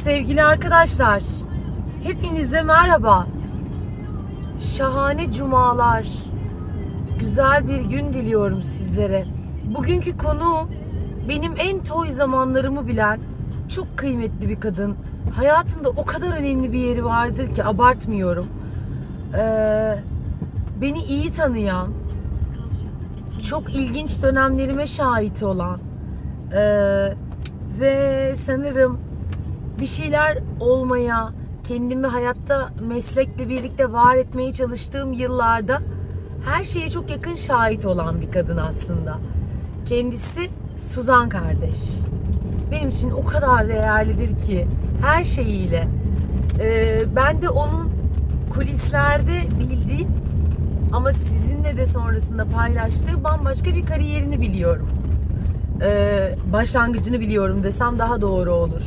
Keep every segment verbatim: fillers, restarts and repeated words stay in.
Sevgili arkadaşlar, hepinize merhaba. Şahane cumalar, güzel bir gün diliyorum sizlere. Bugünkü konuğum benim en toy zamanlarımı bilen çok kıymetli bir kadın. Hayatımda o kadar önemli bir yeri vardır ki abartmıyorum. Ee, beni iyi tanıyan, çok ilginç dönemlerime şahit olan ee, ve sanırım bir şeyler olmaya, kendimi hayatta meslekle birlikte var etmeye çalıştığım yıllarda her şeye çok yakın şahit olan bir kadın aslında. Kendisi Suzan kardeş. Benim için o kadar değerlidir ki her şeyiyle. Ee, ben de onun kulislerde bildiğim ama sizinle de sonrasında paylaştığı bambaşka bir kariyerini biliyorum. Ee, başlangıcını biliyorum desem daha doğru olur.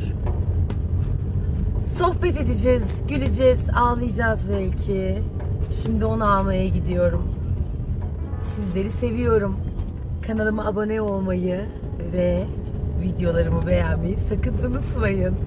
Sohbet edeceğiz, güleceğiz, ağlayacağız belki. Şimdi onu almaya gidiyorum. Sizleri seviyorum. Kanalıma abone olmayı ve videolarımı beğenmeyi sakın unutmayın.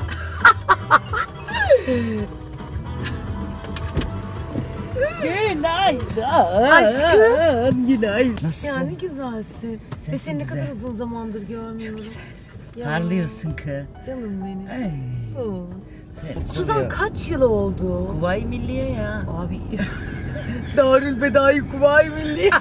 Günaydın. Aşkım. Günaydın. Nasılsın? Ya ne güzelsin. Sen Ve seni ne güzel. kadar uzun zamandır görmüyorum. Ya, Parlıyorsun ki. canım benim. Ay. Oo. Evet, Suzan duruyor. kaç yıl oldu? Kuvayi Milliye ya. Abi Darül Bedai Kuvayi Milli.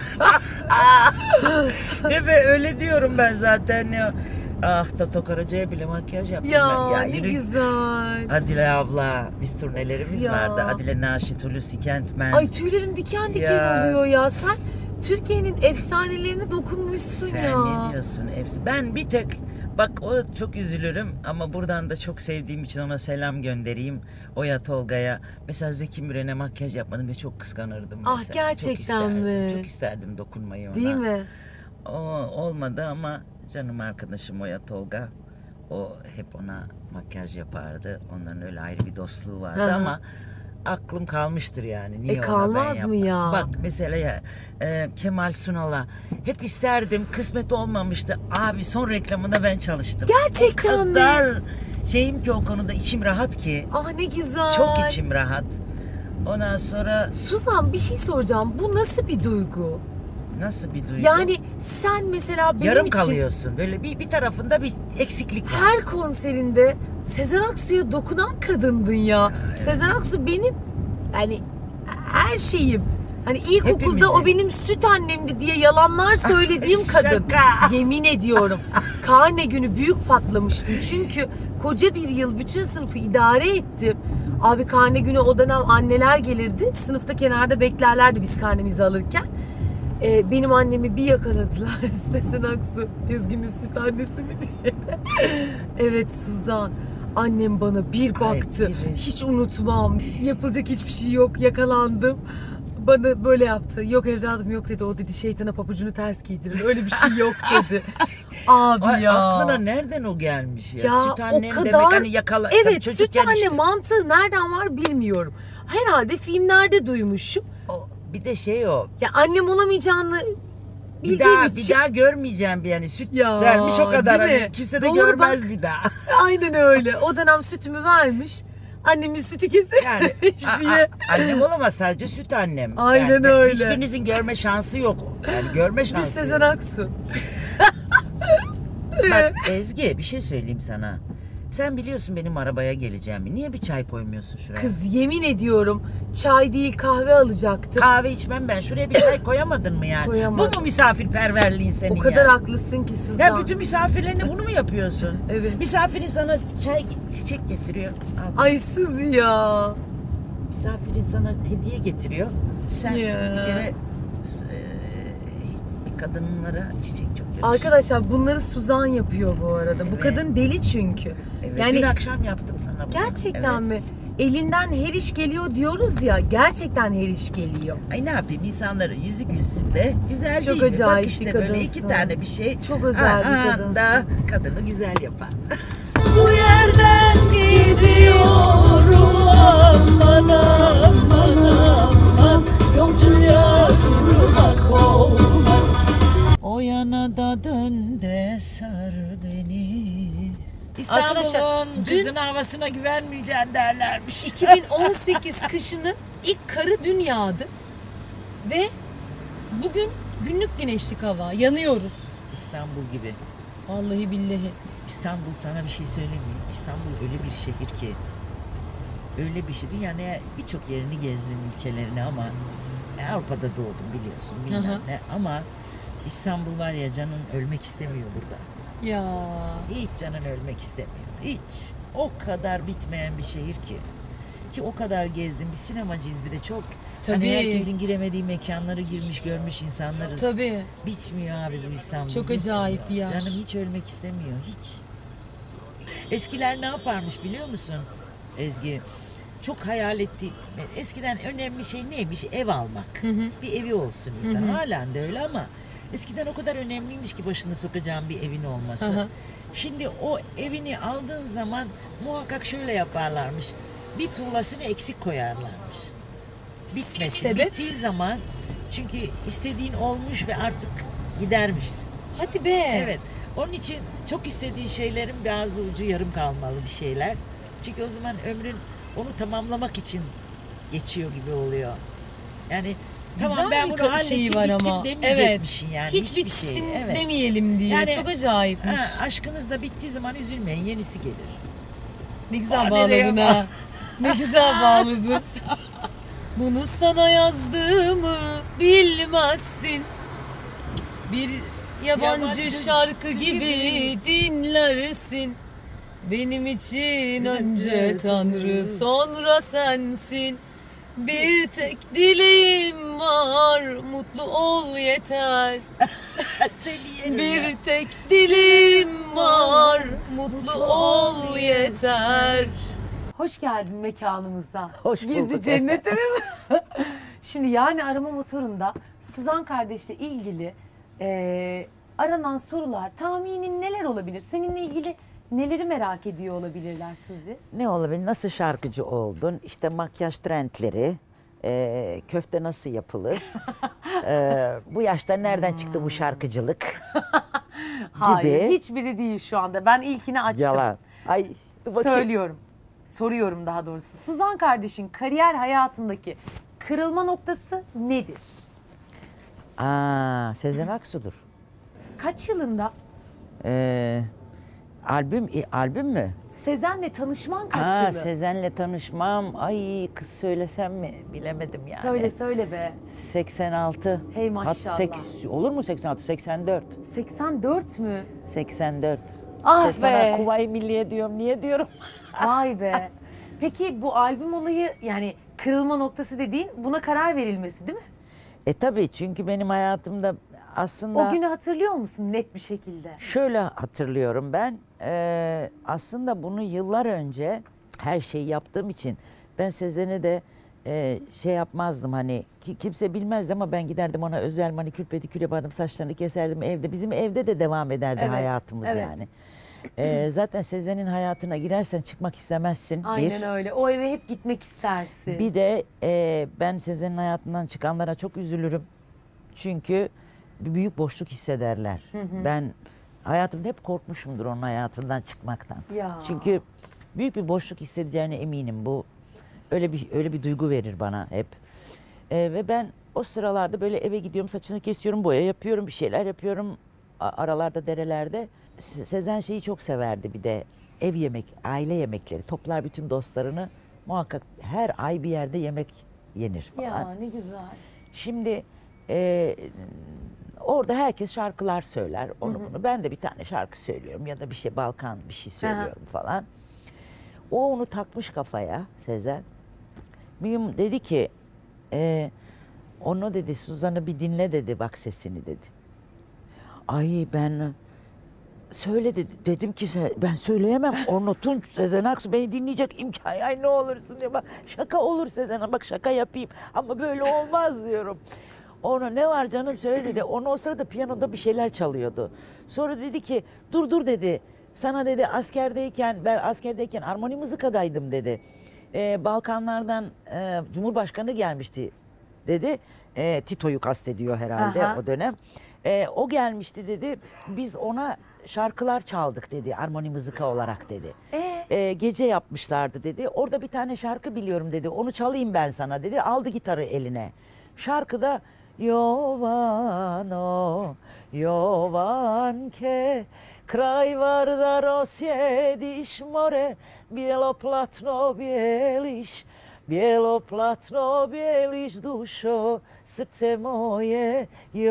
Ne be, öyle diyorum ben zaten ya. Ah, Toto Karaca'ya bile makyaj yaptım Ya, ben. ne yürü. güzel. Adile abla, biz turnelerimiz Ya. vardı. Adile Naşit, Hulusi Kentmen. Ay tüylerim diken diken Ya. oluyor ya. Sen Türkiye'nin efsanelerine dokunmuşsun Sen ya. ne diyorsun? Hepsi. Ben bir tek, bak o çok üzülürüm ama buradan da çok sevdiğim için ona selam göndereyim. Oya Tolga'ya. Mesela Zeki Müren'e makyaj yapmadım ve çok kıskanırdım Ah, mesela. gerçekten çok isterdim, mi? Çok isterdim dokunmayı ona. Değil mi? O olmadı ama canım arkadaşım Oya Tolga. O hep ona makyaj yapardı. Onların öyle ayrı bir dostluğu vardı Hı hı. ama aklım kalmıştır yani. Niye E, ona kalmaz ben mı yapmadım? ya? Bak mesela ya, e, Kemal Sunal'a hep isterdim, kısmet olmamıştı. Abi son reklamında ben çalıştım. Gerçekten o mi? kadar şeyim ki o konuda, içim rahat ki. Ah ne güzel. Çok içim rahat. Ondan sonra Suzan bir şey soracağım. Bu nasıl bir duygu? nasıl bir duygu? Yani sen mesela benim yarım için kalıyorsun. Böyle bir bir tarafında bir eksiklik var. her konserinde Sezen Aksu'ya dokunan kadındın ya. Sezen Aksu benim yani her şeyim. Hani ilkokulda Hepimizin. o benim süt annemdi diye yalanlar söylediğim kadın. Şaka. Yemin ediyorum. Karne günü büyük patlamıştım. Çünkü koca bir yıl bütün sınıfı idare ettim. Abi karne günü o dönem anneler gelirdi. Sınıfta kenarda beklerlerdi biz karnemizi alırken. Ee, benim annemi bir yakaladılar. Sezen Aksu Ezgi'nin süt annesi mi diye. Evet Suzan. Annem bana bir baktı. Ay, evet. Hiç unutmam. Yapılacak hiçbir şey yok. Yakalandım. Bana böyle yaptı. Yok evladım yok dedi. O dedi şeytana papucunu ters giydirir. Öyle bir şey yok dedi. Abi Ay, ya. aklına nereden o gelmiş ya? Ya süt annem o kadar. demek hani yakala. Evet süt çocukken anne işte. mantığı nereden var bilmiyorum. Herhalde filmlerde duymuşum. O, bir de şey o. Ya annem olamayacağını Bir bildiğim daha için. bir daha görmeyeceğim bir, yani süt Ya, vermiş o kadar. değil mi? Hani kimse de Doğru, görmez bak. bir daha. Aynen öyle. O dönem sütümü vermiş. Annemin sütü kesilmiş Yani a- diye. a- annem olamaz, sadece süt annem. Aynen Yani öyle. Hiçbirinizin görme şansı yok. Yani görme Biz şansı Sezen yok. Aksu. Bak Ezgi, bir şey söyleyeyim sana. Sen biliyorsun benim arabaya geleceğimi. Niye bir çay koymuyorsun şuraya? Kız yemin ediyorum çay değil kahve alacaktım. Kahve içmem ben. Şuraya bir çay koyamadın mı yani? Koyamadım. Bu mu misafirperverliğin senin O kadar ya? haklısın ki Suzan. Ya bütün misafirlerine bunu mu yapıyorsun? Evet. Misafirin sana çay, çiçek getiriyor. Al. Ay Suzi ya. Misafirin sana hediye getiriyor. Sen Ya. bir kere e, kadınlara çiçek çok yakışıyor. Arkadaşlar bunları Suzan yapıyor bu arada. Bu Evet. kadın deli çünkü. Evet, Yani dün akşam yaptım sana bunu. gerçekten Evet. mi? Elinden her iş geliyor diyoruz ya. Gerçekten her iş geliyor. Ay ne yapayım, insanların yüzü gülsün be. Güzel Çok değil mi? acayip Bak işte bir böyle iki kadınsın. tane bir şey. Çok özel bir anda kadınsın. kadını güzel yapar. Bu yerden gidiyorum aman aman aman, yolcuya durmak olmaz. O yana da dön de sar beni. İstanbul'un dün kızın havasına güvenmeyeceksin derlermiş. iki bin on sekiz kışının ilk karı dün yağdı. Ve bugün günlük güneşlik hava. Yanıyoruz. İstanbul gibi. Vallahi billahi. İstanbul, sana bir şey söyleyeyim mi? İstanbul öyle bir şehir ki, öyle bir şey. Dünyanın birçok yerini gezdim, ülkelerini, ama Avrupa'da doğdum biliyorsun, bilmem ne. Ama İstanbul var ya, canın ölmek istemiyor burada. Ya. Hiç canın ölmek istemiyor. Hiç. O kadar bitmeyen bir şehir ki. Ki o kadar gezdim. Bir sinemacıyız bir de, çok. Tabii. Hani herkesin giremediği mekanları girmiş, görmüş insanlarız. Tabii. Bitmiyor abi bu İstanbul. Çok bitmiyor. acayip bir yer. Canım hiç ölmek istemiyor. Hiç. Eskiler ne yaparmış biliyor musun Ezgi? Çok hayal etti. Eskiden önemli şey neymiş? Ev almak. Hı hı. Bir evi olsun insan. Hı hı. Halen de öyle, ama eskiden o kadar önemliymiş ki başına sokacağın bir evin olması. Hı hı. Şimdi o evini aldığın zaman muhakkak şöyle yaparlarmış. Bir tuğlasını eksik koyarlarmış. Bitmesin. Sebep? Bittiği zaman, çünkü istediğin olmuş ve artık gidermişsin. Hadi be. Evet. Onun için çok istediğin şeylerin bazı ucu yarım kalmalı bir şeyler. Çünkü o zaman ömrün onu tamamlamak için geçiyor gibi oluyor. Yani güzel tamam, ben bunu hallettim, şeyi var bittim ama. demeyecekmişsin Evet. yani. Hiç hiçbir bitsin şey. Evet. demeyelim diye. Yani, çok acayipmiş. Ha, aşkınız da bittiği zaman üzülmeyin, yenisi gelir. Ne güzel Aa, bağladın ha. Ne güzel bağladın. Bunu sana yazdığımı bilmezsin. Bir yabancı, yabancı şarkı gibi dinlersin. Benim için önce Tanrı, sonra sensin. Bir tek dileğim var, mutlu ol yeter. Bir tek dileğim var, mutlu ol yeter. Hoş geldin mekanımıza. Hoş Gizli bulduk. cennetimiz. Şimdi yani arama motorunda Suzan kardeşle ilgili e, aranan sorular, tahminin neler olabilir? Seninle ilgili neleri merak ediyor olabilirler Suzi? Ne olabilir? Nasıl şarkıcı oldun? İşte makyaj trendleri, e, köfte nasıl yapılır? e, bu yaşta nereden çıktı bu şarkıcılık? Hayır, gibi. hiçbiri değil şu anda. Ben ilkini açtım. Yalan. Ay, dur bakayım. Söylüyorum. Soruyorum daha doğrusu. Suzan kardeşin kariyer hayatındaki kırılma noktası nedir? Aa, Sezen Aksu'dur. Kaç yılında? Ee, albüm e, albüm mü? Sezen'le tanışman kaç Aa, yılı? Sezen'le tanışmam. Ay, kız söylesem mi? Bilemedim yani. Söyle söyle be. seksen altı. Hey maşallah. Hat, sek- olur mu seksen altı? seksen dört. seksen dört mü? seksen dört. Ah İşte sana be. Kuvayi Milliye diyorum. Niye diyorum? Vay be. Peki bu albüm olayı, yani kırılma noktası dediğin, buna karar verilmesi değil mi? E tabii, çünkü benim hayatımda aslında... O günü hatırlıyor musun net bir şekilde? Şöyle hatırlıyorum ben. E, aslında bunu yıllar önce her şeyi yaptığım için ben Sezen'e de e, şey yapmazdım, hani ki, kimse bilmezdi ama ben giderdim ona özel manikür pedikür yapardım, saçlarını keserdim evde. Bizim evde de devam ederdi Evet, hayatımız evet. yani. E, zaten Sezen'in hayatına girersen çıkmak istemezsin. Aynen bir. öyle. O eve hep gitmek istersin. Bir de e, ben Sezen'in hayatından çıkanlara çok üzülürüm. Çünkü bir büyük boşluk hissederler. Hı hı. Ben hayatımda hep korkmuşumdur onun hayatından çıkmaktan. Ya. Çünkü büyük bir boşluk hissedeceğine eminim bu. Öyle bir öyle bir duygu verir bana hep. E, ve ben o sıralarda böyle eve gidiyorum, saçını kesiyorum, boya yapıyorum, bir şeyler yapıyorum. A- aralarda, derelerde. Se- Sezen şeyi çok severdi bir de. Ev yemek, aile yemekleri. Toplar bütün dostlarını. Muhakkak her ay bir yerde yemek yenir falan. Ya ne güzel. Şimdi e, orada herkes şarkılar söyler, onu Hı hı. bunu. Ben de bir tane şarkı söylüyorum ya da bir şey Balkan bir şey söylüyorum falan. O onu takmış kafaya, Sezen. Mühim dedi ki, e, onu dedi, Suzan'ı bir dinle dedi, bak sesini dedi. Ay ben söyle dedi. Dedim ki ben söyleyemem. Onu Tunç, Sezen Aksu beni dinleyecek imkan. Ay ne olursun diyor. Bak şaka olur Sezen'e, bak şaka yapayım. Ama böyle olmaz diyorum. Onu ne var canım söyle dedi. Onu o sırada piyanoda bir şeyler çalıyordu. Sonra dedi ki dur dur dedi. Sana dedi askerdeyken, ben askerdeyken armoni mızıkadaydım dedi. Ee, Balkanlardan e, Cumhurbaşkanı gelmişti dedi. E, Tito'yu kastediyor herhalde Aha. o dönem. E, o gelmişti dedi. Biz ona şarkılar çaldık dedi, armoni mızıka olarak dedi. Ee? Ee, gece yapmışlardı dedi. Orada bir tane şarkı biliyorum dedi. Onu çalayım ben sana dedi. Aldı gitarı eline. Şarkıda Jovano, Jovanke, kraj Vardar osjediš more, bijelo platno bijeliš, bijelo platno bijeliš dušo, srce moje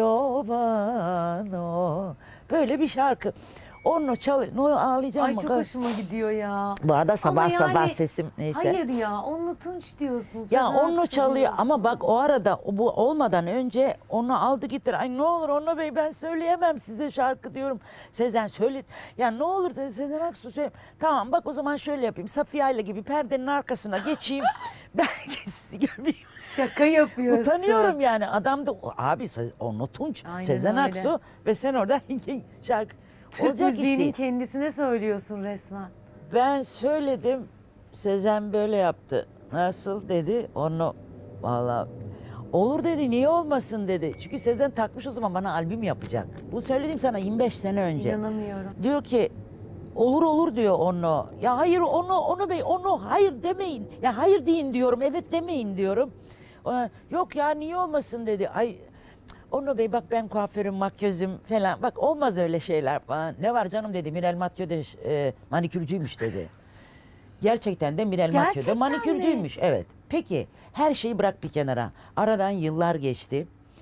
Jovano. Böyle bir şarkı. Onu çal, onu ağlayacağım Ay mı? çok hoşuma gidiyor ya. Bu arada sabah Ama yani- sabah sesim neyse. Hayır ya, onunla Tunç diyorsun. Ya Sezen onu Aksu çalıyor diyorsun. ama bak o arada o bu olmadan önce onu aldı gitti. Ay ne olur Onno Bey ben söyleyemem size şarkı diyorum. Sezen söyle. Ya ne olur dedi Sezen Aksu söyle. Tamam bak o zaman şöyle yapayım. Safiye Ayla gibi perdenin arkasına geçeyim. Belki sizi görmeyeyim. Şaka yapıyorsun. Utanıyorum yani. Adam da abi Se- Onno Tunç, Aynen Sezen öyle. Aksu ve sen orada şarkı. Türk Olacak iş müziğinin değil. kendisine söylüyorsun resmen. Ben söyledim. Sezen böyle yaptı. Nasıl dedi. Onu valla olur dedi. Niye olmasın dedi. Çünkü Sezen takmış o zaman bana albüm yapacak. Bu söyledim sana yirmi beş sene önce. İnanamıyorum. Diyor ki olur olur diyor onu. Ya hayır onu onu bey onu hayır demeyin. Ya hayır deyin diyorum. Evet demeyin diyorum. Ee, Yok ya niye olmasın dedi. Ay Onno Bey bak ben kuaförüm, makyözüm falan. Bak olmaz öyle şeyler falan. Ne var canım dedi. Mirel Mathieu de e, manikürcüymüş dedi. Gerçekten de Mirel Mathieu de Gerçekten manikürcüymüş. Evet. Peki her şeyi bırak bir kenara. Aradan yıllar geçti.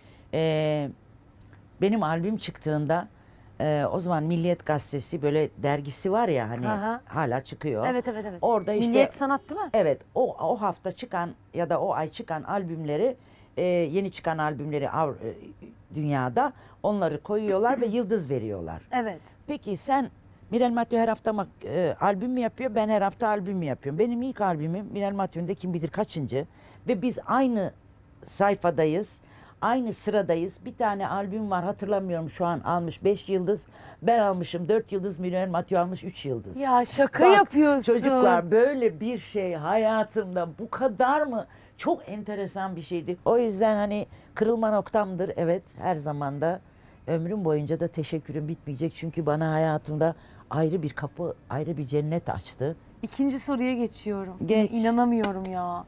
Ee, benim albüm çıktığında e, o zaman Milliyet Gazetesi böyle dergisi var ya hani Aha. hala çıkıyor. Evet evet evet. Orada işte Milliyet Sanat değil mi? evet o o hafta çıkan ya da o ay çıkan albümleri e, yeni çıkan albümleri Avru- e, dünyada onları koyuyorlar ve yıldız veriyorlar. Evet. Peki sen Mirel Mathieu her hafta mak- e, albüm mü yapıyor? Ben her hafta albüm mü yapıyorum? Benim ilk albümüm Mirel Mathieu'nun de kim bilir kaçıncı ve biz aynı sayfadayız. Aynı sıradayız. Bir tane albüm var hatırlamıyorum şu an almış beş yıldız. Ben almışım dört yıldız. Mirel Mathieu almış üç yıldız. Ya şaka Bak, yapıyorsun. Çocuklar böyle bir şey hayatımda bu kadar mı? Çok enteresan bir şeydi. O yüzden hani kırılma noktamdır. Evet her zaman da ömrüm boyunca da teşekkürüm bitmeyecek. Çünkü bana hayatımda ayrı bir kapı, ayrı bir cennet açtı. İkinci soruya geçiyorum. Geç. İnanamıyorum ya.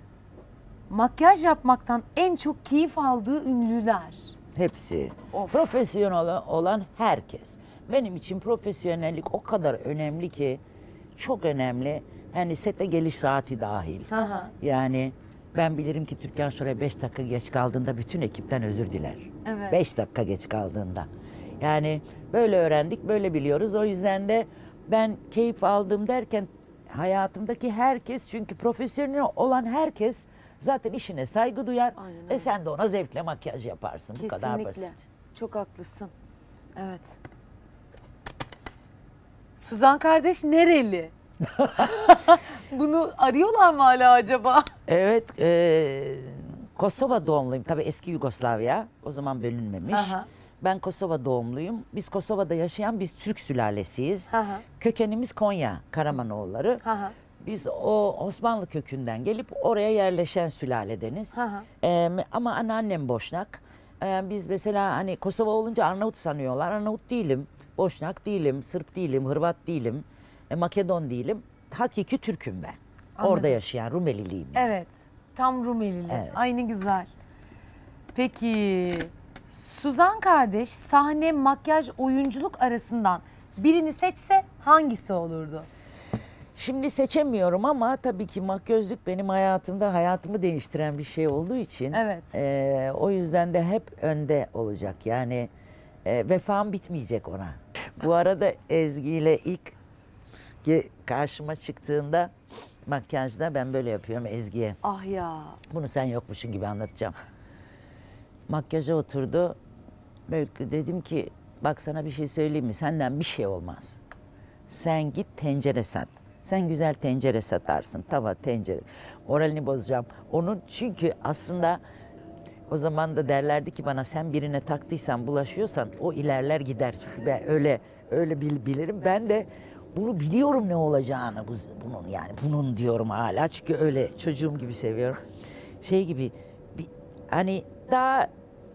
Makyaj yapmaktan en çok keyif aldığı ünlüler. Hepsi. Of. Profesyonel olan herkes. Benim için profesyonellik o kadar önemli ki çok önemli. Yani sete geliş saati dahil. Hı hı. Yani ben bilirim ki Türkan Şoray beş dakika geç kaldığında bütün ekipten özür diler. Evet. beş dakika geç kaldığında. Yani böyle öğrendik, böyle biliyoruz. O yüzden de ben keyif aldım derken hayatımdaki herkes çünkü profesyonel olan herkes zaten işine saygı duyar. Aynen E öyle. sen de ona zevkle makyaj yaparsın. Bu kadar basit. Kesinlikle. Çok haklısın. Evet. Suzan kardeş nereli? Bunu arıyorlar mı hala acaba? Evet, e, Kosova doğumluyum. Tabii eski Yugoslavya. O zaman bölünmemiş. Aha. Ben Kosova doğumluyum. Biz Kosova'da yaşayan biz Türk sülalesiyiz. Aha. Kökenimiz Konya, Karamanoğulları. Aha. Biz o Osmanlı kökünden gelip oraya yerleşen sülaledeniz. Aha. Ee, ama anneannem Boşnak. Ee, biz mesela hani Kosova olunca Arnavut sanıyorlar. Arnavut değilim, Boşnak değilim, Sırp değilim, Hırvat değilim, e, Makedon değilim. Hakiki Türk'üm ben. Anladım. Orada yaşayan Rumeliliyim. Evet. Tam Rumelili. Evet. Aynı güzel. Peki Suzan kardeş sahne, makyaj, oyunculuk arasından birini seçse hangisi olurdu? Şimdi seçemiyorum ama tabii ki makyözlük benim hayatımda hayatımı değiştiren bir şey olduğu için Evet. e, o yüzden de hep önde olacak. Yani e, vefam bitmeyecek ona. Bu arada Ezgi ile ilk ge- karşıma çıktığında makyajda ben böyle yapıyorum Ezgi'ye. Ah ya. Bunu sen yokmuşsun gibi anlatacağım. Makyaja oturdu. Böyle dedim ki bak sana bir şey söyleyeyim mi? Senden bir şey olmaz. Sen git tencere sat. Sen güzel tencere satarsın. Tava, tencere. Moralini bozacağım. Onun çünkü aslında o zaman da derlerdi ki bana sen birine taktıysan, bulaşıyorsan o ilerler gider. Çünkü ben öyle öyle bil, bilirim. Ben de bunu biliyorum ne olacağını bu, bunun yani bunun diyorum hala. Çünkü öyle çocuğum gibi seviyorum. Şey gibi bir, hani daha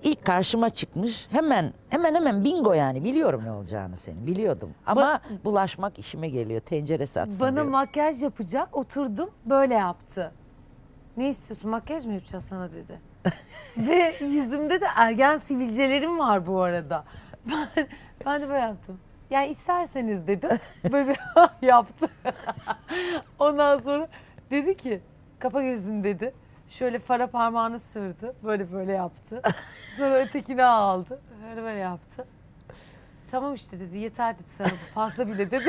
ilk karşıma çıkmış. Hemen hemen hemen bingo yani. Biliyorum ne olacağını senin. Biliyordum. Ama bulaşmak işime geliyor. Tencere satsın Bana diyor. makyaj yapacak, oturdum böyle yaptı. Ne istiyorsun, makyaj mı yapacağız sana dedi. Ve yüzümde de ergen sivilcelerim var bu arada. Ben, ben de böyle yaptım. Yani isterseniz dedim. Böyle bir yaptı. Ondan sonra dedi ki kapa gözünü dedi. Şöyle fara parmağını sürdü. Böyle böyle yaptı. Sonra ötekini aldı. Böyle böyle yaptı. Tamam işte dedi, yeter dedi sana bu fazla bile dedi.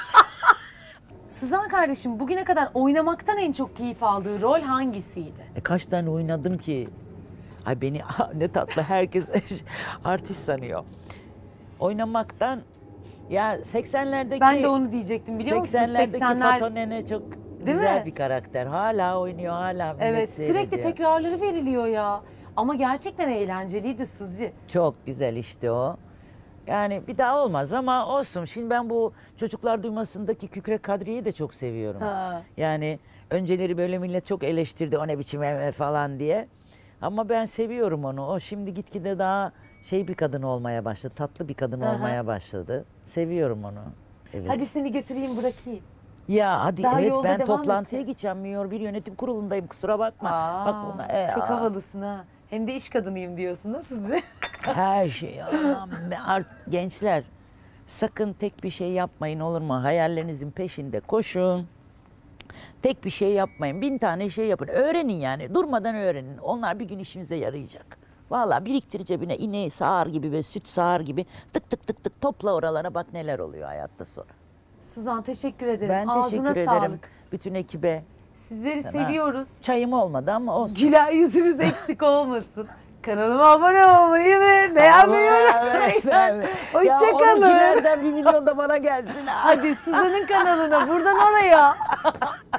Suzan kardeşim, bugüne kadar oynamaktan en çok keyif aldığı rol hangisiydi? E kaç tane oynadım ki? Ay beni ne tatlı herkes artist sanıyor. Oynamaktan ya seksenlerdeki Ben de onu diyecektim biliyor musun? seksenlerdeki seksenler Fato Nene çok Değil güzel mi? bir karakter. Hala oynuyor, hala millet Evet, sürekli seyrediyor. tekrarları veriliyor ya. Ama gerçekten eğlenceliydi Suzi. Çok güzel işte o. Yani bir daha olmaz ama olsun. Şimdi ben bu Çocuklar Duymasındaki Kükre Kadriye'yi de çok seviyorum. Ha. Yani önceleri böyle millet çok eleştirdi o ne biçim eve falan diye. Ama ben seviyorum onu. O şimdi gitgide daha şey bir kadın olmaya başladı. Tatlı bir kadın Aha. olmaya başladı. Seviyorum onu. Evet. Hadi seni götüreyim bırakayım. Ya hadi Daha evet yolda ben devam toplantıya edeceğiz. gideceğim. Miyor bir yönetim kurulundayım kusura bakma. Aa, Bak buna. e, çok aa. havalısın ha. Hem de iş kadınıyım diyorsun ha Suzi. Her şey. Aman be, art- gençler sakın tek bir şey yapmayın olur mu? Hayallerinizin peşinde koşun. Tek bir şey yapmayın. Bin tane şey yapın. Öğrenin yani. Durmadan öğrenin. Onlar bir gün işinize yarayacak. Vallahi biriktir cebine ineği sağar gibi ve süt sağar gibi tık tık tık tık topla oralara bak neler oluyor hayatta sonra. Suzan teşekkür ederim. Ben Ağzına teşekkür sağlık. ederim bütün ekibe. Sizleri Sana. seviyoruz. Çayım olmadı ama olsun. Güler yüzünüz eksik olmasın. Kanalıma abone olmayı ve beğenmeyi unutmayın. Ya Hoşçakalın. onunkilerden bir milyon da bana gelsin. Hadi Suzan'ın kanalına buradan oraya.